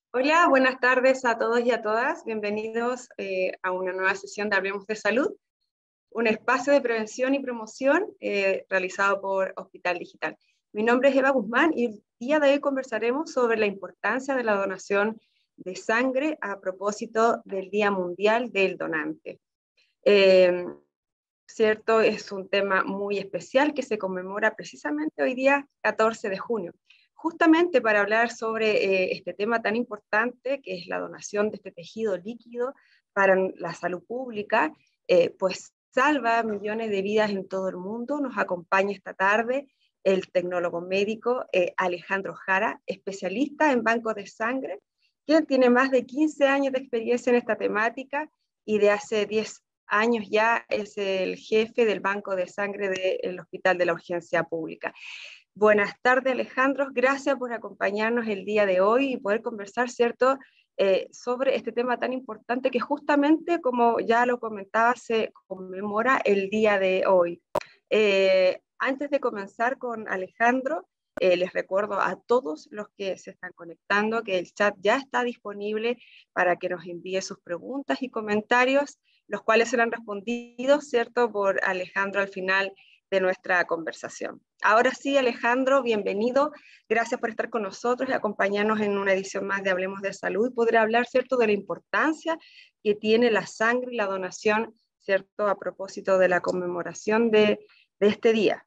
Hola, buenas tardes a todos y a todas. Bienvenidos a una nueva sesión de Hablemos de Salud, un espacio de prevención y promoción realizado por Hospital Digital. Mi nombre es Eva Guzmán y el día de hoy conversaremos sobre la importancia de la donación de sangre a propósito del Día Mundial del Donante. Eh, ¿Cierto? Es un tema muy especial que se conmemora precisamente hoy día, 14 de junio. Justamente para hablar sobre este tema tan importante, que es la donación de este tejido líquido para la salud pública, pues salva millones de vidas en todo el mundo. Nos acompaña esta tarde el tecnólogo médico Alejandro Jara, especialista en bancos de sangre, quien tiene más de 15 años de experiencia en esta temática y de hace 10 años ya es el jefe del Banco de Sangre del Hospital de la Urgencia Pública. Buenas tardes, Alejandro. Gracias por acompañarnos el día de hoy y poder conversar, ¿cierto?, sobre este tema tan importante que justamente, como ya lo comentaba, se conmemora el día de hoy. Antes de comenzar con Alejandro, les recuerdo a todos los que se están conectando que el chat ya está disponible para que nos envíe sus preguntas y comentarios, los cuales serán respondidos, ¿cierto?, por Alejandro al final de nuestra conversación. Ahora sí, Alejandro, bienvenido. Gracias por estar con nosotros y acompañarnos en una edición más de Hablemos de Salud y poder hablar, ¿cierto?, de la importancia que tiene la sangre y la donación, ¿cierto?, a propósito de la conmemoración de este día.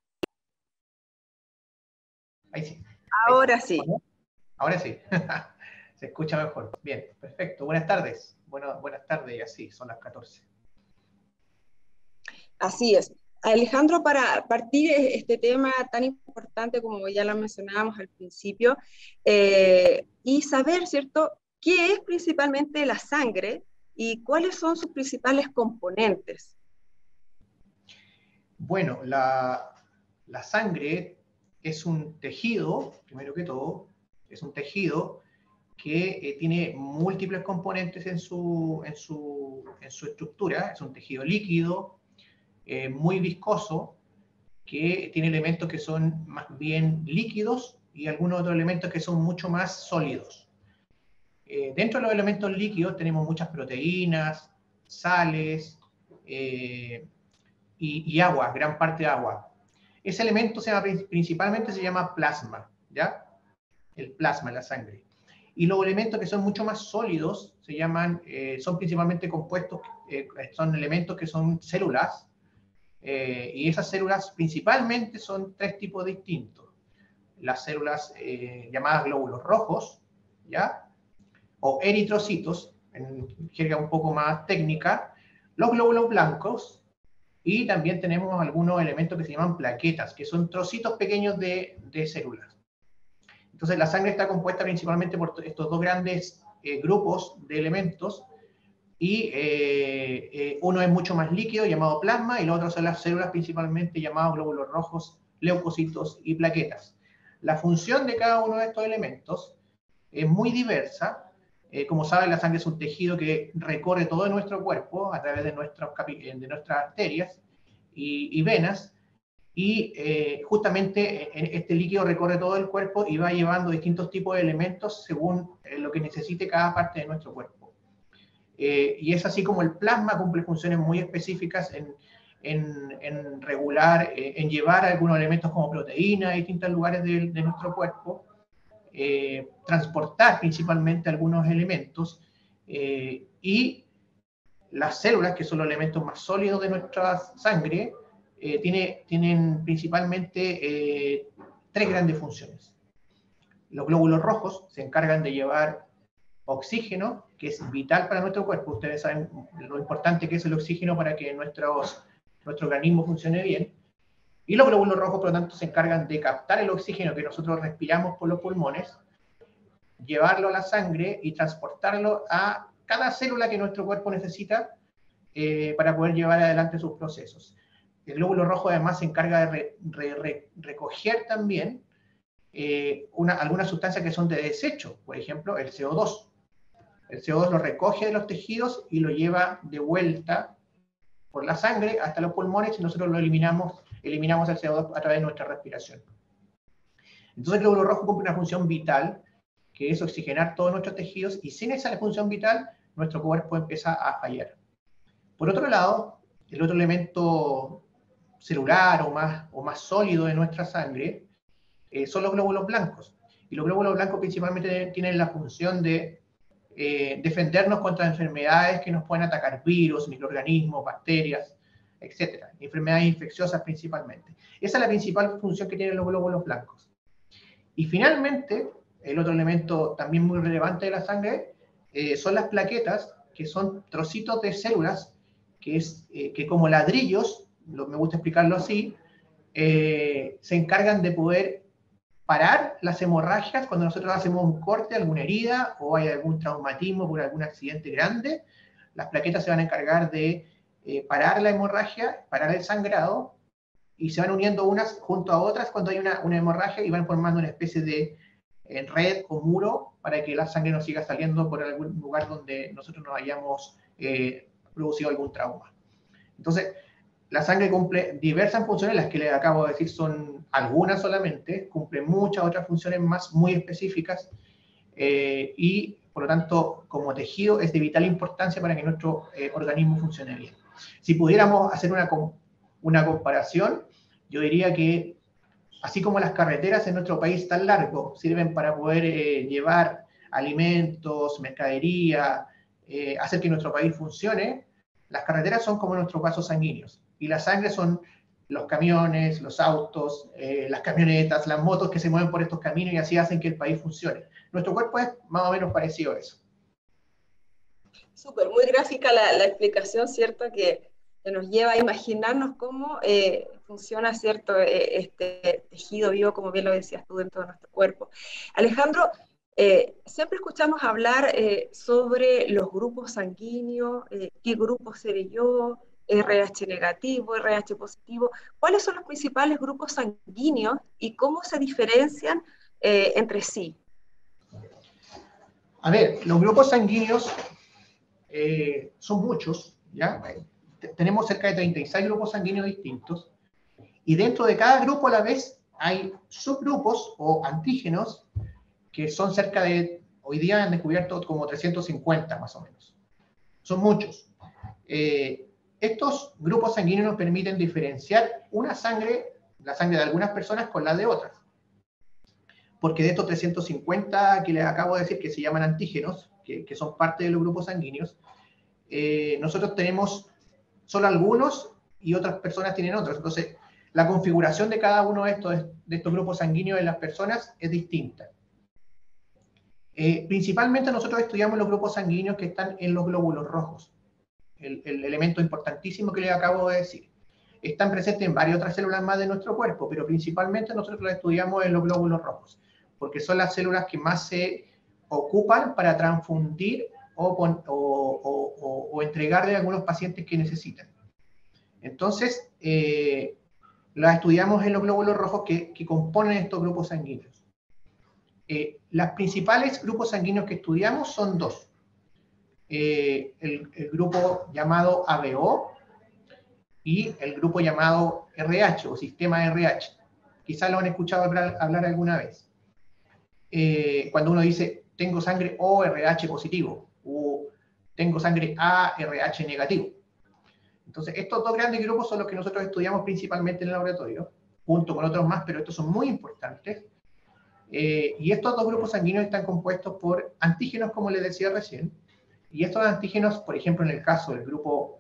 Ahí sí. Ahora sí. Ahora sí. Se escucha mejor. Bien, perfecto. Buenas tardes. Buenas tardes, y así, son las 14. Así es. Alejandro, para partir este tema tan importante como ya lo mencionábamos al principio, y saber, ¿cierto?, qué es principalmente la sangre y cuáles son sus principales componentes. Bueno, la sangre es un tejido, primero que todo, es un tejido que tiene múltiples componentes en su estructura. Es un tejido líquido, muy viscoso, que tiene elementos que son más bien líquidos y algunos otros elementos que son mucho más sólidos. Dentro de los elementos líquidos tenemos muchas proteínas, sales y agua, gran parte de agua. Ese elemento principalmente se llama plasma, ¿ya? El plasma en la sangre. Y los elementos que son mucho más sólidos se llaman, son principalmente compuestos, son elementos que son células, y esas células principalmente son tres tipos distintos. Las células llamadas glóbulos rojos, ¿ya?, o eritrocitos, en jerga un poco más técnica, los glóbulos blancos, y también tenemos algunos elementos que se llaman plaquetas, que son trocitos pequeños de células. Entonces la sangre está compuesta principalmente por estos dos grandes grupos de elementos, y uno es mucho más líquido, llamado plasma, y los otros son las células principalmente llamados glóbulos rojos, leucocitos y plaquetas. La función de cada uno de estos elementos es muy diversa. Como saben, la sangre es un tejido que recorre todo nuestro cuerpo a través de nuestras arterias y venas, y justamente este líquido recorre todo el cuerpo y va llevando distintos tipos de elementos según lo que necesite cada parte de nuestro cuerpo. Y es así como el plasma cumple funciones muy específicas en regular, en llevar algunos elementos como proteínas a distintos lugares de nuestro cuerpo, transportar principalmente algunos elementos, y las células, que son los elementos más sólidos de nuestra sangre, tienen principalmente tres grandes funciones. Los glóbulos rojos se encargan de llevar oxígeno, que es vital para nuestro cuerpo. Ustedes saben lo importante que es el oxígeno para que nuestro organismo funcione bien. Y los glóbulos rojos, por lo tanto, se encargan de captar el oxígeno que nosotros respiramos por los pulmones, llevarlo a la sangre y transportarlo a cada célula que nuestro cuerpo necesita para poder llevar adelante sus procesos. El glóbulo rojo además se encarga de recoger también algunas sustancias que son de desecho, por ejemplo, el CO2. El CO2 lo recoge de los tejidos y lo lleva de vuelta por la sangre hasta los pulmones, y nosotros lo eliminamos el CO2 a través de nuestra respiración. Entonces el glóbulo rojo cumple una función vital, que es oxigenar todos nuestros tejidos, y sin esa función vital, nuestro cuerpo empieza a fallar. Por otro lado, el otro elemento celular o más sólido de nuestra sangre son los glóbulos blancos. Y los glóbulos blancos principalmente tienen la función de defendernos contra enfermedades que nos pueden atacar, virus, microorganismos, bacterias, etc. Enfermedades infecciosas principalmente. Esa es la principal función que tienen los glóbulos blancos. Y finalmente, el otro elemento también muy relevante de la sangre son las plaquetas, que son trocitos de células que como ladrillos, me gusta explicarlo así, se encargan de poder parar las hemorragias cuando nosotros hacemos un corte, alguna herida o hay algún traumatismo por algún accidente grande. Las plaquetas se van a encargar de parar la hemorragia, parar el sangrado, y se van uniendo unas junto a otras cuando hay una hemorragia y van formando una especie de red o muro para que la sangre no siga saliendo por algún lugar donde nosotros nos hayamos producido algún trauma. Entonces, la sangre cumple diversas funciones, las que les acabo de decir son algunas solamente, cumple muchas otras funciones más muy específicas, y por lo tanto, como tejido, es de vital importancia para que nuestro organismo funcione bien. Si pudiéramos hacer una comparación, yo diría que así como las carreteras en nuestro país tan largo sirven para poder llevar alimentos, mercadería, hacer que nuestro país funcione, las carreteras son como nuestros vasos sanguíneos. Y la sangre son los camiones, los autos, las camionetas, las motos que se mueven por estos caminos y así hacen que el país funcione. Nuestro cuerpo es más o menos parecido a eso. Súper, muy gráfica la explicación, ¿cierto? Que nos lleva a imaginarnos cómo funciona, ¿cierto? Este tejido vivo, como bien lo decías tú, dentro de nuestro cuerpo. Alejandro, siempre escuchamos hablar sobre los grupos sanguíneos, qué grupo seré yo, RH negativo, RH positivo. ¿Cuáles son los principales grupos sanguíneos y cómo se diferencian entre sí? A ver, los grupos sanguíneos son muchos, ¿ya? Tenemos cerca de 36 grupos sanguíneos distintos, y dentro de cada grupo a la vez hay subgrupos o antígenos que son cerca de, hoy día han descubierto como 350 más o menos. Son muchos. Estos grupos sanguíneos nos permiten diferenciar la sangre de algunas personas con la de otras. Porque de estos 350 que les acabo de decir que se llaman antígenos, que son parte de los grupos sanguíneos, nosotros tenemos solo algunos y otras personas tienen otros. Entonces, la configuración de cada uno de estos grupos sanguíneos en las personas es distinta. Principalmente nosotros estudiamos los grupos sanguíneos que están en los glóbulos rojos, el elemento importantísimo que les acabo de decir. Están presentes en varias otras células más de nuestro cuerpo, pero principalmente nosotros los estudiamos en los glóbulos rojos, porque son las células que más se ocupan para transfundir o entregarle a algunos pacientes que necesitan. Entonces, las estudiamos en los glóbulos rojos que componen estos grupos sanguíneos. Los principales grupos sanguíneos que estudiamos son dos. El grupo llamado ABO y el grupo llamado RH o sistema RH. Quizás lo han escuchado hablar alguna vez. Cuando uno dice, tengo sangre O RH positivo o tengo sangre A RH negativo. Entonces, estos dos grandes grupos son los que nosotros estudiamos principalmente en el laboratorio, junto con otros más, pero estos son muy importantes. Y estos dos grupos sanguíneos están compuestos por antígenos, como les decía recién, y estos antígenos, por ejemplo, en el caso del grupo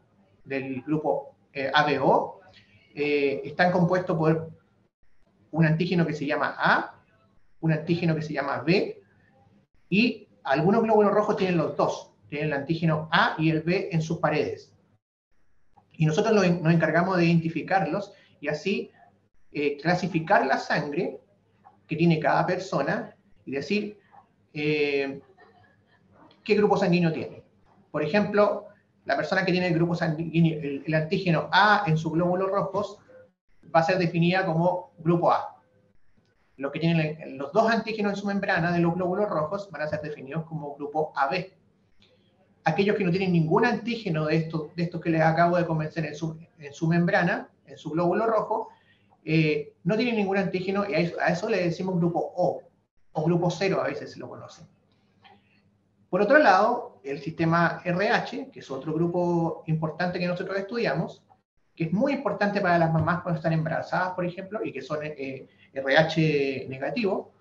ABO, están compuestos por un antígeno que se llama A, un antígeno que se llama B, y algunos glóbulos rojos tienen los dos, tienen el antígeno A y el B en sus paredes. Y nosotros nos encargamos de identificarlos y así clasificar la sangre que tiene cada persona y decir qué grupo sanguíneo tiene. Por ejemplo, la persona que tiene el grupo sanguíneo, el antígeno A en sus glóbulos rojos, va a ser definida como grupo A. Los que tienen los dos antígenos en su membrana de los glóbulos rojos van a ser definidos como grupo AB. Aquellos que no tienen ningún antígeno de estos que les acabo de convencer en su membrana, en su glóbulo rojo, no tienen ningún antígeno y a eso le decimos grupo O. o grupo 0 a veces se lo conocen. Por otro lado, el sistema RH, que es otro grupo importante que nosotros estudiamos, que es muy importante para las mamás cuando están embarazadas, por ejemplo, y que son RH negativo,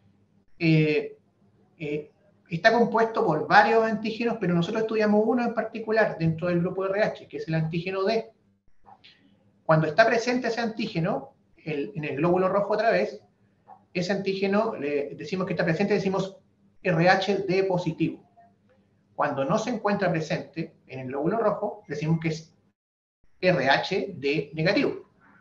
está compuesto por varios antígenos, pero nosotros estudiamos uno en particular dentro del grupo RH, que es el antígeno D. Cuando está presente ese antígeno, en el glóbulo rojo otra vez, ese antígeno, decimos que está presente, decimos RH-D positivo. Cuando no se encuentra presente en el glóbulo rojo, decimos que es RH-D negativo.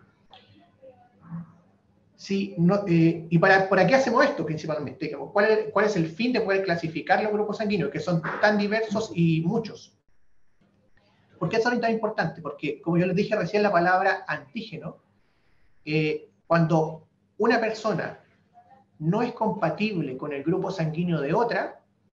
Sí, no, ¿y para qué hacemos esto principalmente? ¿Cuál es el fin de poder clasificar los grupos sanguíneos, que son tan diversos y muchos? ¿Por qué son tan importantes? Porque, como yo les dije recién, la palabra antígeno, cuando una persona no es compatible con el grupo sanguíneo de otra,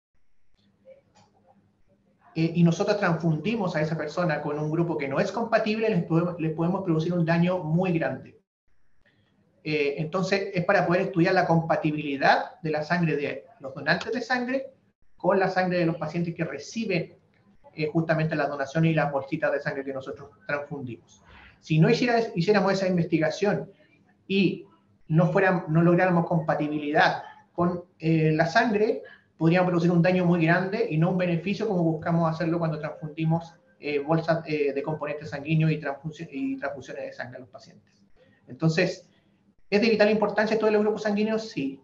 y nosotros transfundimos a esa persona con un grupo que no es compatible, les podemos producir un daño muy grande. Entonces, es para poder estudiar la compatibilidad de la sangre de los donantes de sangre con la sangre de los pacientes que reciben justamente las donaciones y las bolsitas de sangre que nosotros transfundimos. Si no hiciéramos esa investigación y no lográramos compatibilidad con la sangre, podríamos producir un daño muy grande y no un beneficio como buscamos hacerlo cuando transfundimos bolsas de componentes sanguíneos y transfusiones de sangre a los pacientes. Entonces, ¿es de vital importancia todos los grupos sanguíneos? Sí.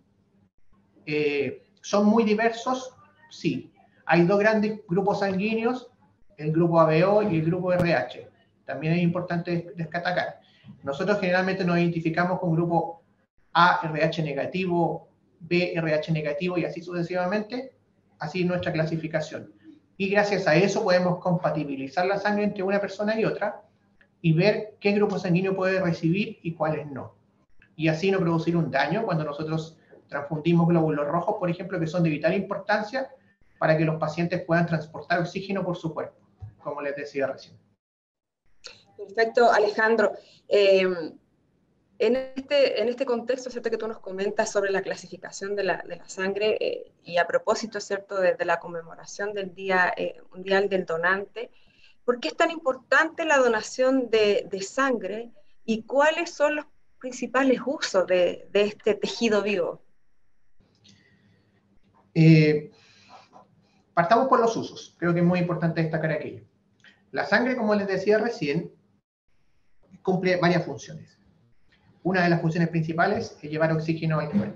¿Son muy diversos? Sí. Hay dos grandes grupos sanguíneos, el grupo ABO y el grupo RH. También es importante destacar. Nosotros generalmente nos identificamos con grupo A, RH negativo, B, RH negativo y así sucesivamente. Así es nuestra clasificación. Y gracias a eso podemos compatibilizar la sangre entre una persona y otra y ver qué grupo sanguíneo puede recibir y cuáles no. Y así no producir un daño cuando nosotros transfundimos glóbulos rojos, por ejemplo, que son de vital importancia para que los pacientes puedan transportar oxígeno por su cuerpo, como les decía recién. Perfecto, Alejandro. En este contexto, ¿cierto?, que tú nos comentas sobre la clasificación de la sangre, y a propósito, ¿cierto?, de la conmemoración del Día Mundial del Donante, ¿por qué es tan importante la donación de sangre y cuáles son los principales usos de este tejido vivo? Partamos por los usos. Creo que es muy importante destacar aquello. La sangre, como les decía recién, cumple varias funciones. Una de las funciones principales es llevar oxígeno al cuerpo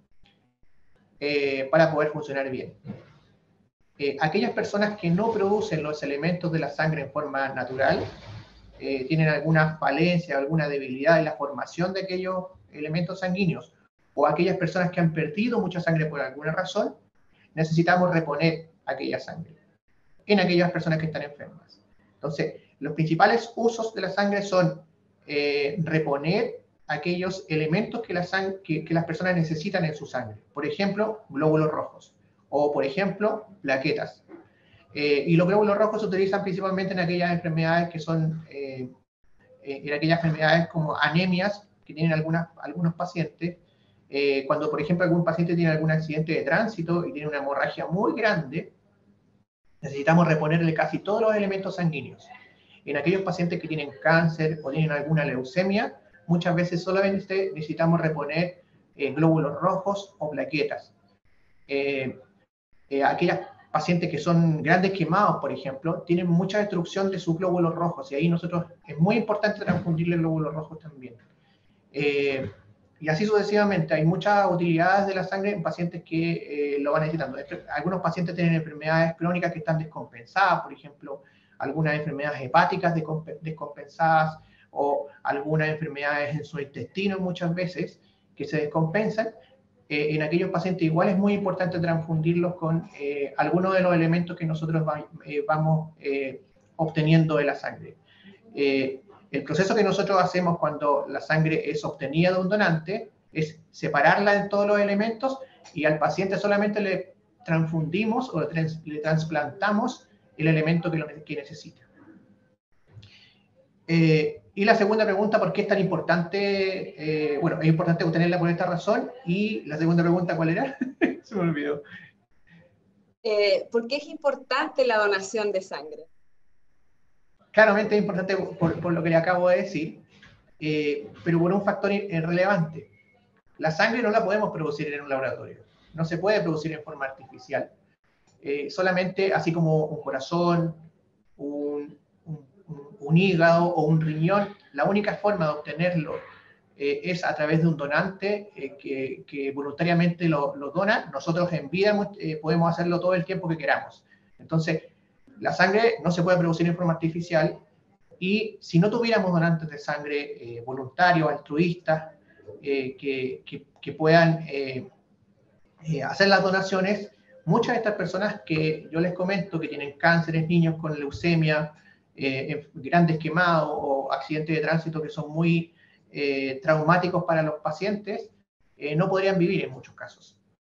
para poder funcionar bien. Aquellas personas que no producen los elementos de la sangre en forma natural, tienen alguna falencia, alguna debilidad en la formación de aquellos elementos sanguíneos, o aquellas personas que han perdido mucha sangre por alguna razón, necesitamos reponer aquella sangre en aquellas personas que están enfermas. Entonces, los principales usos de la sangre son reponer aquellos elementos que las personas necesitan en su sangre. Por ejemplo, glóbulos rojos, o por ejemplo, plaquetas. Y los glóbulos rojos se utilizan principalmente en aquellas enfermedades que son, en aquellas enfermedades como anemias que tienen algunos pacientes. Cuando, por ejemplo, algún paciente tiene algún accidente de tránsito y tiene una hemorragia muy grande, necesitamos reponerle casi todos los elementos sanguíneos. En aquellos pacientes que tienen cáncer o tienen alguna leucemia, muchas veces solamente necesitamos reponer glóbulos rojos o plaquetas. Aquellas pacientes que son grandes quemados, por ejemplo, tienen mucha destrucción de sus glóbulos rojos y ahí es muy importante transfundirle glóbulos rojos también. Y así sucesivamente, hay muchas utilidades de la sangre en pacientes que lo van necesitando. Algunos pacientes tienen enfermedades crónicas que están descompensadas, por ejemplo, algunas enfermedades hepáticas descompensadas o algunas enfermedades en su intestino muchas veces que se descompensan. En aquellos pacientes igual es muy importante transfundirlos con algunos de los elementos que nosotros vamos obteniendo de la sangre. El proceso que nosotros hacemos cuando la sangre es obtenida de un donante es separarla de todos los elementos y al paciente solamente le transfundimos o le trasplantamos el elemento que necesita. Y la segunda pregunta, ¿por qué es tan importante? Bueno, es importante obtenerla por esta razón. Y la segunda pregunta, ¿cuál era? Se me olvidó. ¿Por qué es importante la donación de sangre? Claramente es importante por lo que le acabo de decir, pero por un factor relevante. La sangre no la podemos producir en un laboratorio. No se puede producir en forma artificial. Solamente, así como un corazón, un hígado o un riñón, la única forma de obtenerlo es a través de un donante que voluntariamente lo dona. Nosotros en vida podemos hacerlo todo el tiempo que queramos. Entonces, la sangre no se puede producir en forma artificial, y si no tuviéramos donantes de sangre voluntarios, altruistas, que puedan hacer las donaciones, muchas de estas personas que yo les comento, que tienen cánceres, niños con leucemia, grandes quemados o accidentes de tránsito que son muy traumáticos para los pacientes, no podrían vivir en muchos casos.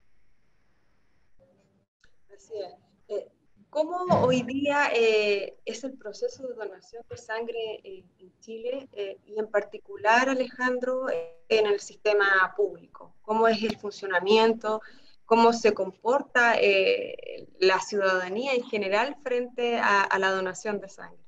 Así es. ¿Cómo hoy día es el proceso de donación de sangre en Chile y en particular, Alejandro, en el sistema público? ¿Cómo es el funcionamiento? ¿Cómo se comporta la ciudadanía en general frente a la donación de sangre?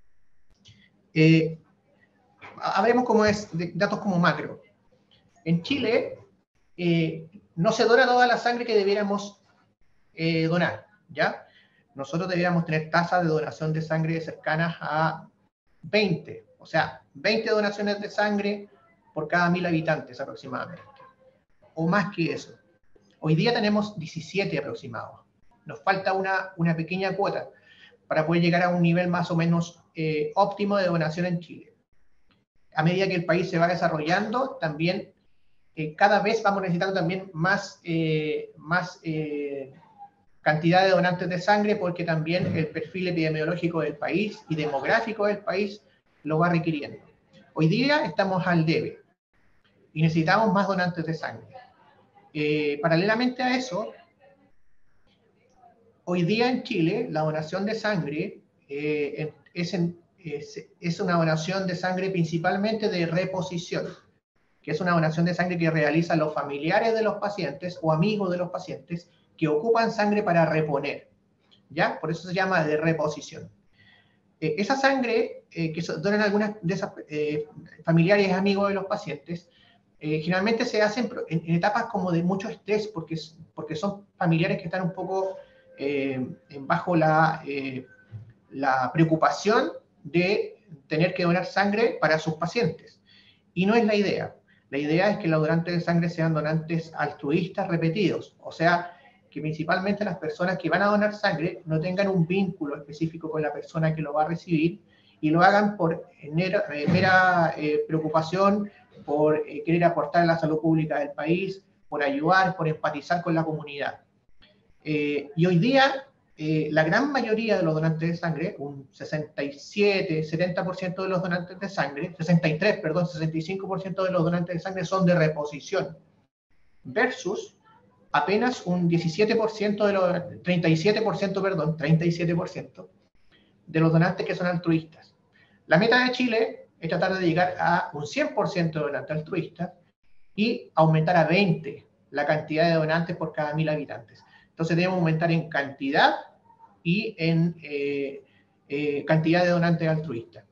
Hablemos como es, de datos como macro. En Chile no se dona toda la sangre que debiéramos donar, ¿ya? Nosotros deberíamos tener tasas de donación de sangre cercanas a 20, o sea, 20 donaciones de sangre por cada 1000 habitantes aproximadamente, o más que eso. Hoy día tenemos 17 aproximados. Nos falta una pequeña cuota para poder llegar a un nivel más o menos óptimo de donación en Chile. A medida que el país se va desarrollando, también cada vez vamos necesitando también más cantidad de donantes de sangre, porque también el perfil epidemiológico del país y demográfico del país lo va requiriendo. Hoy día estamos al debe y necesitamos más donantes de sangre. Paralelamente a eso, hoy día en Chile la donación de sangre es una donación de sangre principalmente de reposición, que es una donación de sangre que realizan los familiares de los pacientes o amigos de los pacientes que ocupan sangre para reponer, ¿ya? Por eso se llama de reposición. Esa sangre que donan algunas de esas familiares y amigos de los pacientes, generalmente se hacen en etapas como de mucho estrés, porque son familiares que están un poco bajo la preocupación de tener que donar sangre para sus pacientes. Y no es la idea. La idea es que los donantes de sangre sean donantes altruistas repetidos, o sea, que principalmente las personas que van a donar sangre no tengan un vínculo específico con la persona que lo va a recibir y lo hagan por mera preocupación, por querer aportar a la salud pública del país, por ayudar, por empatizar con la comunidad. Y hoy día, la gran mayoría de los donantes de sangre, un 67, 70% de los donantes de sangre, 63, perdón, 65% de los donantes de sangre son de reposición, versus apenas un 17% de los, 37%, perdón, 37% de los donantes que son altruistas. La meta de Chile es tratar de llegar a un 100% de donantes altruistas y aumentar a 20 la cantidad de donantes por cada 1000 habitantes. Entonces debemos aumentar en cantidad y en cantidad de donantes altruistas.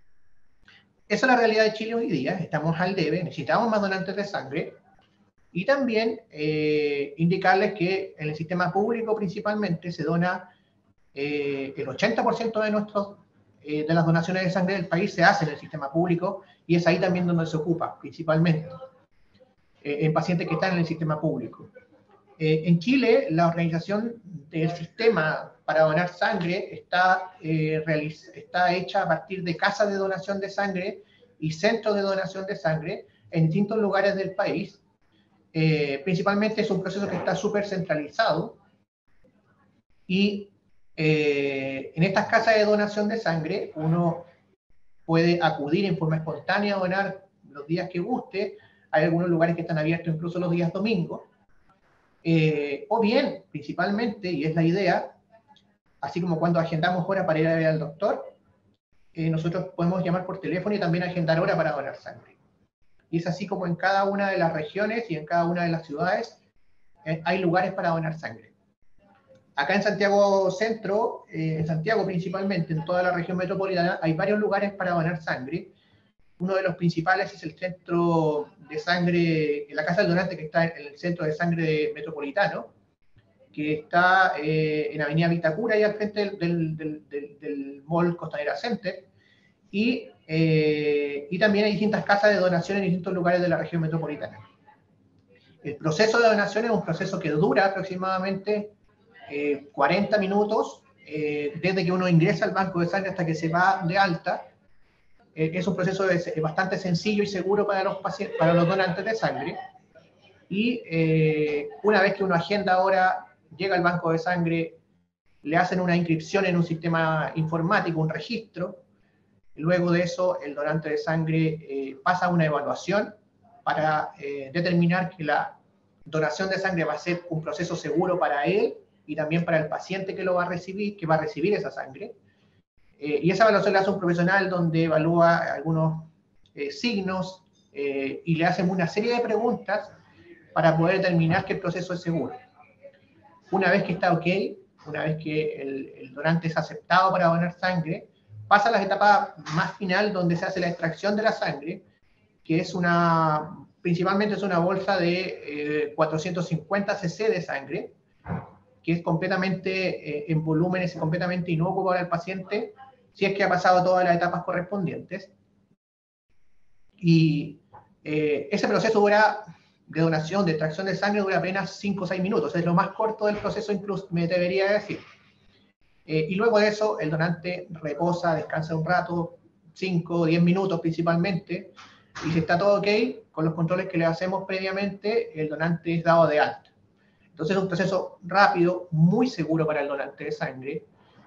Esa es la realidad de Chile hoy día. Estamos al debe, necesitamos más donantes de sangre. Y también indicarles que en el sistema público principalmente se dona el 80% de las donaciones de sangre del país se hace en el sistema público, y es ahí también donde se ocupa principalmente, en pacientes que están en el sistema público. En Chile, la organización del sistema para donar sangre está hecha a partir de casas de donación de sangre y centros de donación de sangre en distintos lugares del país. Principalmente es un proceso que está súper centralizado, y en estas casas de donación de sangre uno puede acudir en forma espontánea a donar los días que guste. Hay algunos lugares que están abiertos incluso los días domingos, o bien, principalmente, y es la idea, así como cuando agendamos hora para ir a ver al doctor, nosotros podemos llamar por teléfono y también agendar hora para donar sangre. Y es así como en cada una de las regiones y en cada una de las ciudades hay lugares para donar sangre. Acá en Santiago Centro, en Santiago principalmente, en toda la región metropolitana, hay varios lugares para donar sangre. Uno de los principales es el centro de sangre, la Casa del Donante, que está en el centro de sangre metropolitano, que está en Avenida Vitacura, y al frente del Mall Costanera Center. Y también hay distintas casas de donación en distintos lugares de la región metropolitana. El proceso de donación es un proceso que dura aproximadamente 40 minutos, desde que uno ingresa al banco de sangre hasta que se va de alta. Es un proceso bastante sencillo y seguro para los pacientes, para los donantes de sangre. Y una vez que uno agenda ahora, llega al banco de sangre, le hacen una inscripción en un sistema informático, un registro. Luego de eso, el donante de sangre pasa una evaluación para determinar que la donación de sangre va a ser un proceso seguro para él y también para el paciente que lo va a recibir, que va a recibir esa sangre. Y esa evaluación la hace un profesional donde evalúa algunos signos y le hacen una serie de preguntas para poder determinar que el proceso es seguro. Una vez que está ok, una vez que el donante es aceptado para donar sangre, pasa a las etapas más final donde se hace la extracción de la sangre, que es principalmente es una bolsa de 450 cc de sangre, que es completamente, en volúmenes completamente inocuo para el paciente, si es que ha pasado todas las etapas correspondientes. Y ese proceso de donación, de extracción de sangre, dura apenas 5 o 6 minutos, es lo más corto del proceso, incluso me debería decir. Y luego de eso, el donante reposa, descansa un rato, 5 o 10 minutos principalmente, y si está todo ok, con los controles que le hacemos previamente, el donante es dado de alta. Entonces es un proceso rápido, muy seguro para el donante de sangre,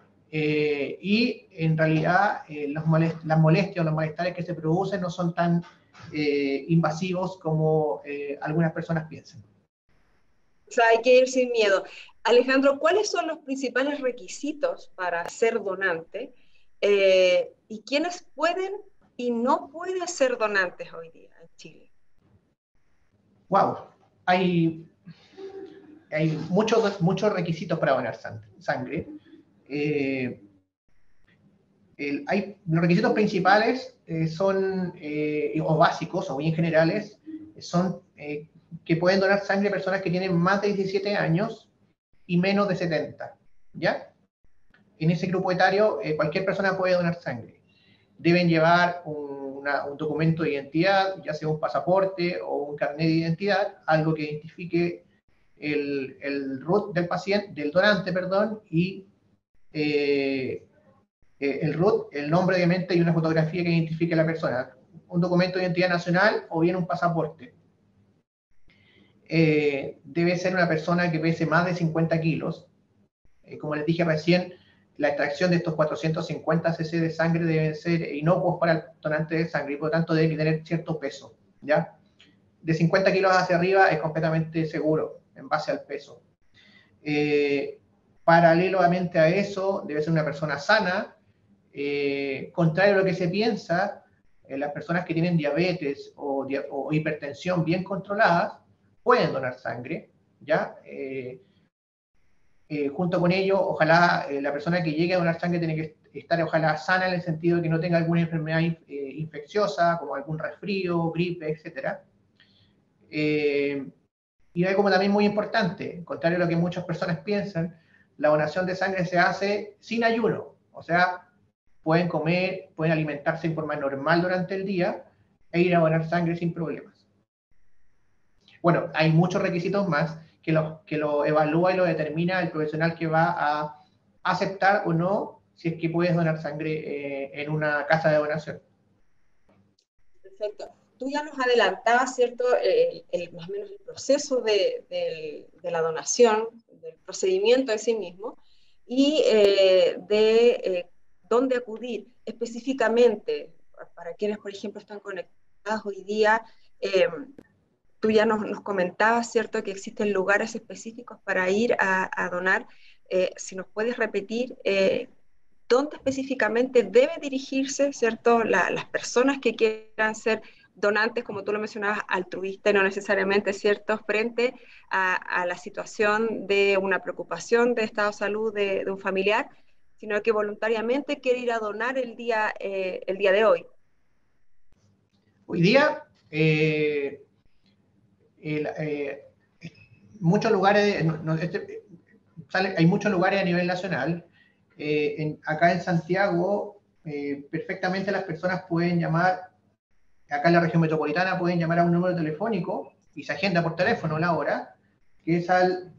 y en realidad las molestias o los malestares que se producen no son tan invasivos como algunas personas piensan. O sea, hay que ir sin miedo. Alejandro, ¿cuáles son los principales requisitos para ser donante? ¿Y quiénes pueden y no pueden ser donantes hoy día en Chile? Wow, hay muchos requisitos para donar sangre. Los requisitos principales son, o básicos, o bien generales, son que pueden donar sangre personas que tienen más de 17 años y menos de 70, ¿ya? En ese grupo etario, cualquier persona puede donar sangre. Deben llevar un documento de identidad, ya sea un pasaporte o un carnet de identidad, algo que identifique el RUT del paciente, del donante, perdón, y el RUT, el nombre obviamente, y una fotografía que identifique a la persona, un documento de identidad nacional o bien un pasaporte. Debe ser una persona que pese más de 50 kilos. Como les dije recién, la extracción de estos 450 cc de sangre deben ser inocuos para el donante de sangre y por lo tanto debe tener cierto peso, ¿ya? De 50 kilos hacia arriba es completamente seguro en base al peso. Paralelamente a eso, debe ser una persona sana. Contrario a lo que se piensa, las personas que tienen diabetes o hipertensión bien controladas pueden donar sangre, ¿ya? Junto con ello, ojalá la persona que llegue a donar sangre tiene que estar, ojalá, sana en el sentido de que no tenga alguna enfermedad infecciosa, como algún resfrío, gripe, etc. Y hay como también muy importante, contrario a lo que muchas personas piensan, la donación de sangre se hace sin ayuno, o sea, pueden comer, pueden alimentarse en forma normal durante el día e ir a donar sangre sin problemas. Bueno, hay muchos requisitos más que lo evalúa y lo determina el profesional que va a aceptar o no si es que puedes donar sangre en una casa de donación. Perfecto. Tú ya nos adelantabas, ¿cierto?, más o menos el proceso de la donación, del procedimiento en sí mismo, y dónde acudir específicamente para quienes, por ejemplo, están conectados hoy día. Tú ya nos comentabas, ¿cierto?, que existen lugares específicos para ir a donar. Si nos puedes repetir dónde específicamente debe dirigirse, ¿cierto? Las personas que quieran ser donantes, como tú lo mencionabas, altruistas y no necesariamente, ¿cierto?, frente a la situación de una preocupación de estado de salud de un familiar, sino que voluntariamente quiere ir a donar el día de hoy. Hoy día, muchos lugares, hay muchos lugares a nivel nacional. Acá en Santiago, perfectamente las personas pueden llamar, acá en la región metropolitana pueden llamar a un número telefónico y se agenda por teléfono la hora, que es al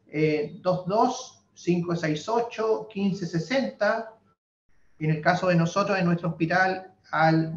22-568-1560. En el caso de nosotros, en nuestro hospital, al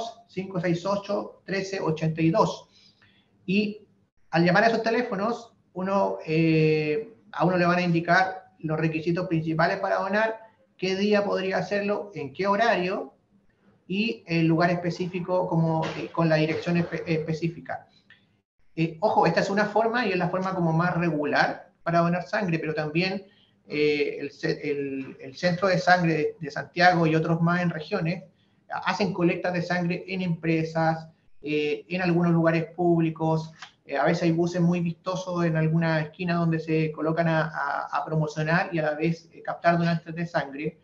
22-568-1382. Y al llamar a esos teléfonos, a uno le van a indicar los requisitos principales para donar, qué día podría hacerlo, en qué horario, y el lugar específico con la dirección específica. Ojo, esta es una forma y es la forma como más regular para donar sangre, pero también el Centro de Sangre de Santiago y otros más en regiones hacen colectas de sangre en empresas, en algunos lugares públicos. A veces hay buses muy vistosos en alguna esquina donde se colocan a promocionar y a la vez captar donantes de sangre.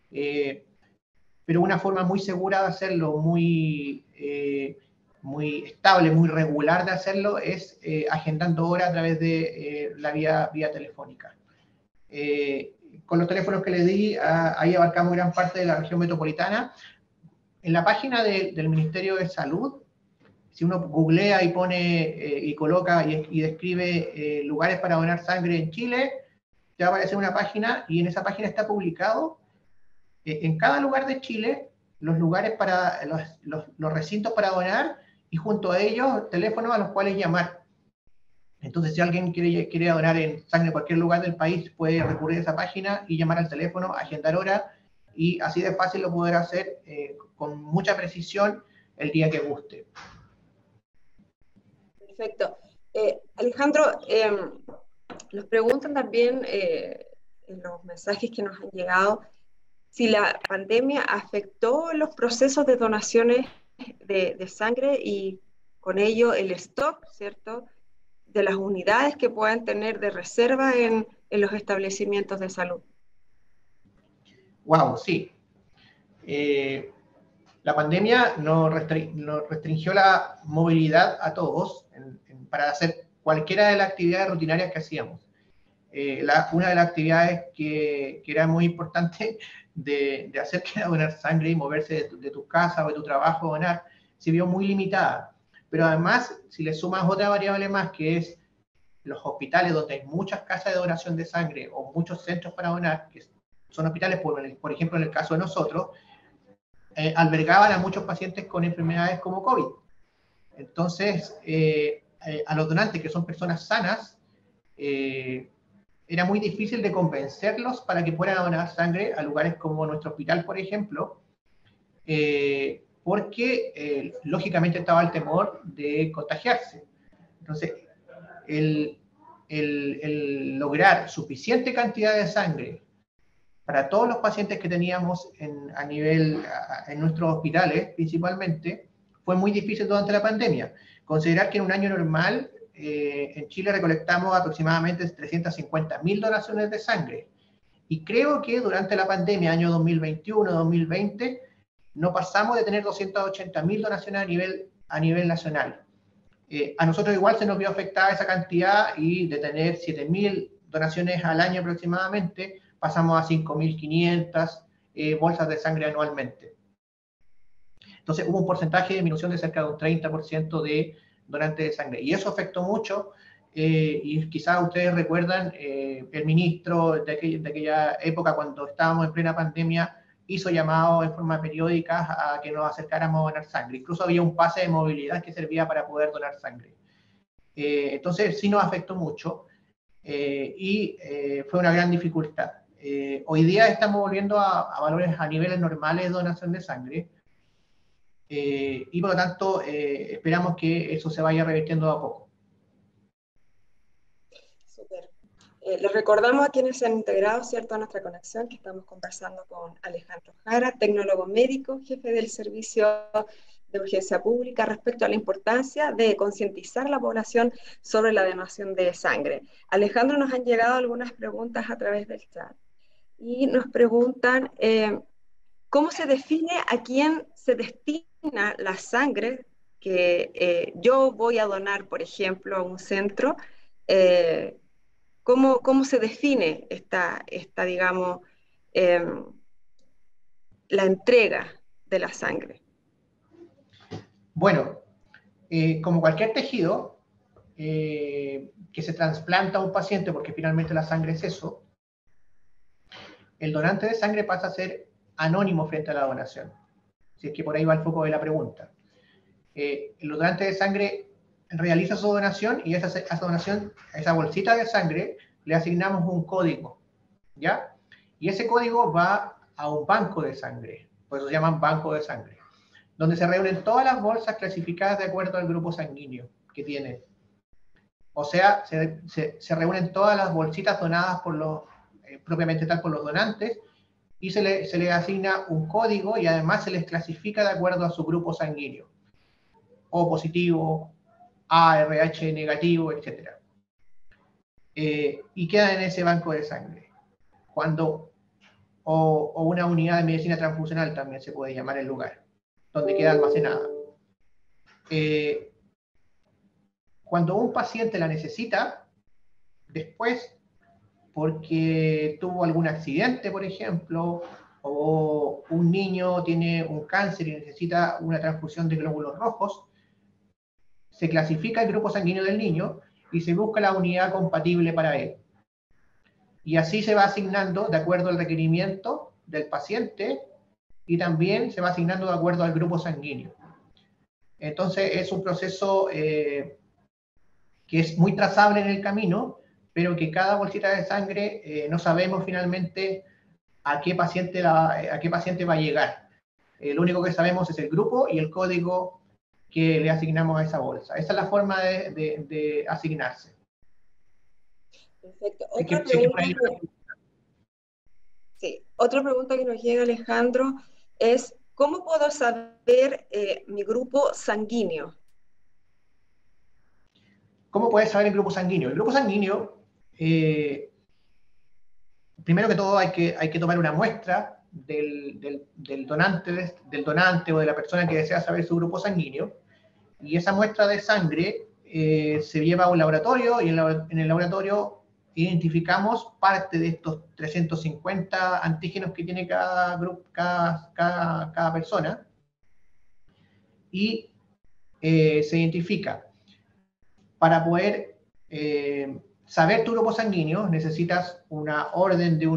Pero una forma muy segura de hacerlo, muy estable, muy regular de hacerlo, es agendando horas a través de la vía telefónica. Con los teléfonos que le di, ahí abarcamos gran parte de la región metropolitana. En la página del Ministerio de Salud, si uno googlea y pone y coloca y describe lugares para donar sangre en Chile, te va a aparecer una página y en esa página está publicado en cada lugar de Chile los lugares para los recintos para donar y junto a ellos teléfonos a los cuales llamar. Entonces, si alguien quiere donar en sangre en cualquier lugar del país, puede recurrir a esa página y llamar al teléfono, agendar hora, y así de fácil lo podrá hacer con mucha precisión el día que guste. Perfecto. Alejandro, nos preguntan también en los mensajes que nos han llegado si la pandemia afectó los procesos de donaciones de sangre y con ello el stock, ¿cierto?, de las unidades que puedan tener de reserva en los establecimientos de salud. Wow, sí. La pandemia nos restringió la movilidad a todos para hacer cualquiera de las actividades rutinarias que hacíamos. Una de las actividades que era muy importante de hacer, que era donar sangre y moverse de tu casa o de tu trabajo a donar, se vio muy limitada. Pero además, si le sumas otra variable más, que es los hospitales donde hay muchas casas de donación de sangre o muchos centros para donar, que son hospitales, por ejemplo, en el caso de nosotros, albergaban a muchos pacientes con enfermedades como COVID. Entonces, a los donantes, que son personas sanas, era muy difícil de convencerlos para que fueran a donar sangre a lugares como nuestro hospital, por ejemplo, porque lógicamente estaba el temor de contagiarse. Entonces, el lograr suficiente cantidad de sangre para todos los pacientes que teníamos en nuestros hospitales, principalmente, fue muy difícil durante la pandemia. Considerar que en un año normal, en Chile recolectamos aproximadamente 350.000 donaciones de sangre. Y creo que durante la pandemia, año 2021-2020, no pasamos de tener 280.000 donaciones a nivel nacional. A nosotros igual se nos vio afectada esa cantidad y de tener 7.000 donaciones al año aproximadamente, pasamos a 5.500 bolsas de sangre anualmente. Entonces hubo un porcentaje de disminución de cerca de un 30% de donantes de sangre. Y eso afectó mucho, y quizás ustedes recuerdan, el ministro de aquella época, cuando estábamos en plena pandemia, hizo llamados en forma periódica a que nos acercáramos a donar sangre. Incluso había un pase de movilidad que servía para poder donar sangre. Entonces sí nos afectó mucho y fue una gran dificultad. Hoy día estamos volviendo a valores a niveles normales de donación de sangre y por lo tanto esperamos que eso se vaya revirtiendo a poco. Súper. Les recordamos a quienes se han integrado, ¿cierto?, a nuestra conexión, que estamos conversando con Alejandro Jara, tecnólogo médico, jefe del Servicio de Urgencia Pública, respecto a la importancia de concientizar a la población sobre la donación de sangre. Alejandro, nos han llegado algunas preguntas a través del chat y nos preguntan ¿cómo se define a quién se destina la sangre que yo voy a donar, por ejemplo, a un centro? ¿Cómo se define digamos, eh, la entrega de la sangre? Bueno, como cualquier tejido que se trasplanta a un paciente, porque finalmente la sangre es eso, el donante de sangre pasa a ser anónimo frente a la donación. Si es que por ahí va el foco de la pregunta. El donante de sangre realiza su donación y a esa donación, a esa bolsita de sangre, le asignamos un código, ¿ya? Y ese código va a un banco de sangre, por eso se llaman banco de sangre, donde se reúnen todas las bolsas clasificadas de acuerdo al grupo sanguíneo que tienen. O sea, se reúnen todas las bolsitas donadas por los, propiamente tal por los donantes, y se le asigna un código y además se les clasifica de acuerdo a su grupo sanguíneo. O positivo, A, RH negativo, etc. Y queda en ese banco de sangre. O una unidad de medicina transfusional también se puede llamar el lugar, donde queda almacenada. Cuando un paciente la necesita, después, porque tuvo algún accidente, por ejemplo, o un niño tiene un cáncer y necesita una transfusión de glóbulos rojos, se clasifica el grupo sanguíneo del niño y se busca la unidad compatible para él. Y así se va asignando de acuerdo al requerimiento del paciente y también se va asignando de acuerdo al grupo sanguíneo. Entonces es un proceso que es muy trazable en el camino, pero que cada bolsita de sangre no sabemos finalmente a qué paciente va a llegar. Lo único que sabemos es el grupo y el código que le asignamos a esa bolsa. Esa es la forma de asignarse. Perfecto. Otra pregunta que nos llega, Alejandro, es ¿cómo puedo saber mi grupo sanguíneo? ¿Cómo puedes saber el grupo sanguíneo? El grupo sanguíneo, primero que todo hay que tomar una muestra del donante o de la persona que desea saber su grupo sanguíneo, y esa muestra de sangre se lleva a un laboratorio y en el laboratorio identificamos parte de estos 350 antígenos que tiene cada persona y se identifica. Para poder saber tu grupo sanguíneo necesitas una orden de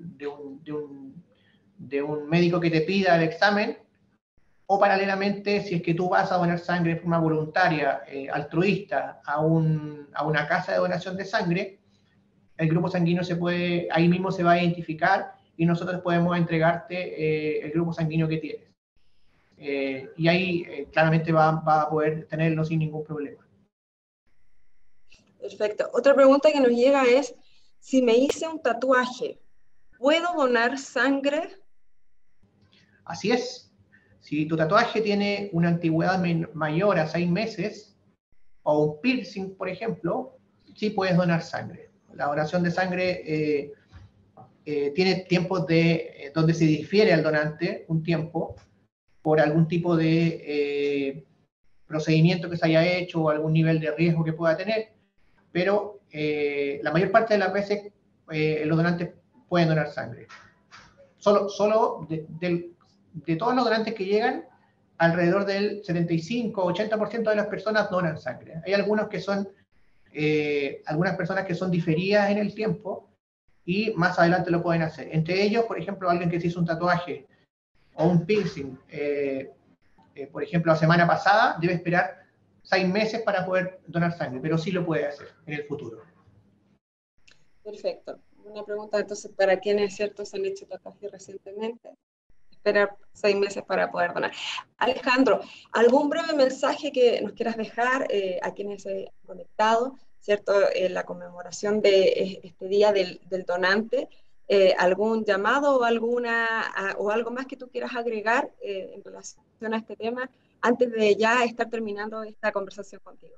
un médico que te pida el examen, o paralelamente, si es que tú vas a donar sangre de forma voluntaria, altruista, a una casa de donación de sangre, el grupo sanguíneo ahí mismo se va a identificar y nosotros podemos entregarte el grupo sanguíneo que tienes. Y ahí claramente va a poder tenerlo sin ningún problema. Perfecto. Otra pregunta que nos llega es, si me hice un tatuaje, ¿puedo donar sangre? Así es. Si tu tatuaje tiene una antigüedad mayor a 6 meses, o un piercing, por ejemplo, sí puedes donar sangre. La donación de sangre tiene tiempos donde se difiere al donante un tiempo por algún tipo de procedimiento que se haya hecho o algún nivel de riesgo que pueda tener, pero la mayor parte de las veces los donantes pueden donar sangre. Solo de todos los donantes que llegan, alrededor del 75-80% de las personas donan sangre. Hay algunas personas que son diferidas en el tiempo y más adelante lo pueden hacer. Entre ellos, por ejemplo, alguien que se hizo un tatuaje o un piercing, por ejemplo, la semana pasada, debe esperar 6 meses para poder donar sangre, pero sí lo puede hacer en el futuro. Perfecto. Una pregunta entonces para quienes, ¿cierto?, se han hecho tatuajes recientemente. Esperar 6 meses para poder donar. Alejandro, ¿algún breve mensaje que nos quieras dejar a quienes se han conectado ¿cierto? La conmemoración de este día del donante. ¿Algún llamado o, o algo más que tú quieras agregar en relación a este tema antes de ya estar terminando esta conversación contigo?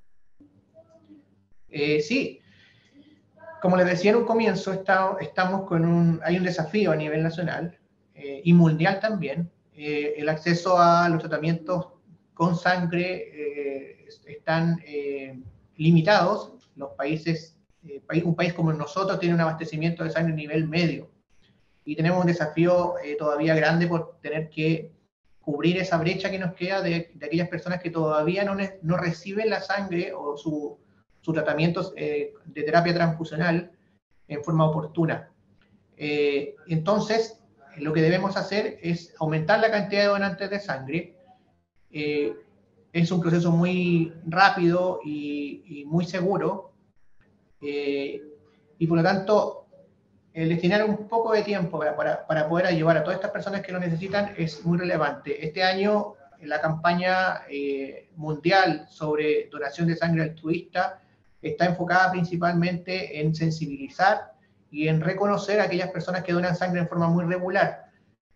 Sí, como les decía en un comienzo, estamos hay un desafío a nivel nacional y mundial también. El acceso a los tratamientos con sangre están limitados. Los países, un país como nosotros tiene un abastecimiento de sangre a nivel medio y tenemos un desafío todavía grande por tener que cubrir esa brecha que nos queda de aquellas personas que todavía no reciben la sangre o su tratamiento de terapia transfusional en forma oportuna. Entonces, lo que debemos hacer es aumentar la cantidad de donantes de sangre. Es un proceso muy rápido y muy seguro. Y por lo tanto, el destinar un poco de tiempo para poder ayudar a todas estas personas que lo necesitan es muy relevante. Este año, la campaña mundial sobre donación de sangre altruista está enfocada principalmente en sensibilizar y en reconocer a aquellas personas que donan sangre en forma muy regular.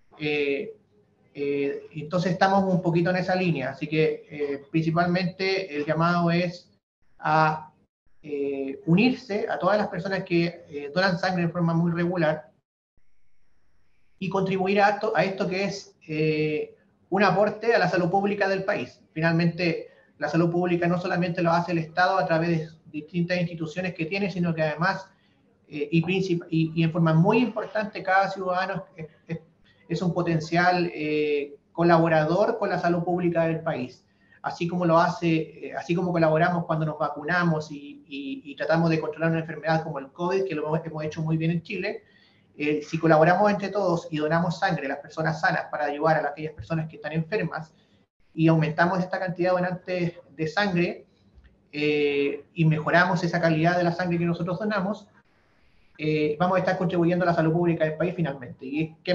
Entonces estamos un poquito en esa línea, así que principalmente el llamado es a unirse a todas las personas que donan sangre en forma muy regular y contribuir a esto que es un aporte a la salud pública del país. Finalmente, la salud pública no solamente lo hace el Estado a través de distintas instituciones que tiene, sino que además, y en forma muy importante, cada ciudadano es un potencial colaborador con la salud pública del país. Así como lo hace, así como colaboramos cuando nos vacunamos y tratamos de controlar una enfermedad como el COVID, que lo hemos hecho muy bien en Chile, si colaboramos entre todos y donamos sangre a las personas sanas para ayudar a aquellas personas que están enfermas y aumentamos esta cantidad de donantes de sangre y mejoramos esa calidad de la sangre que nosotros donamos, vamos a estar contribuyendo a la salud pública del país finalmente. Y qué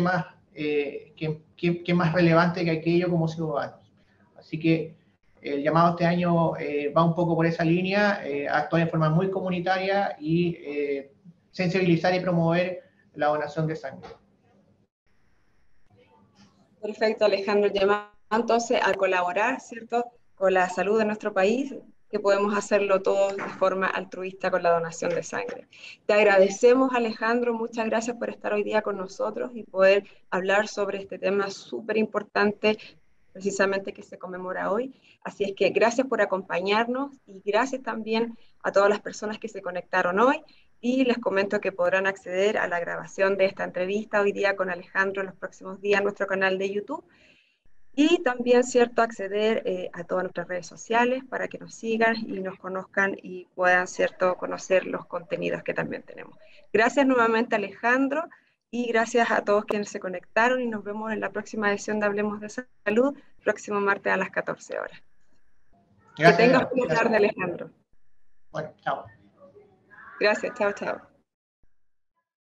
más relevante que aquello como ciudadanos. Así que el llamado este año va un poco por esa línea, actuar en forma muy comunitaria y sensibilizar y promover la donación de sangre. Perfecto, Alejandro. Llamamos entonces a colaborar, ¿cierto?, con la salud de nuestro país, que podemos hacerlo todos de forma altruista con la donación de sangre. Te agradecemos, Alejandro, muchas gracias por estar hoy día con nosotros y poder hablar sobre este tema súper importante, precisamente que se conmemora hoy. Así es que gracias por acompañarnos y gracias también a todas las personas que se conectaron hoy. Y les comento que podrán acceder a la grabación de esta entrevista hoy día con Alejandro en los próximos días en nuestro canal de YouTube. Y también, ¿cierto?, acceder a todas nuestras redes sociales para que nos sigan y nos conozcan y puedan, ¿cierto?, conocer los contenidos que también tenemos. Gracias nuevamente, Alejandro, y gracias a todos quienes se conectaron y nos vemos en la próxima edición de Hablemos de Salud, próximo martes a las 14 horas. Gracias, que tengas buena tarde, Alejandro. Bueno, chao. Gracias, chao, chao.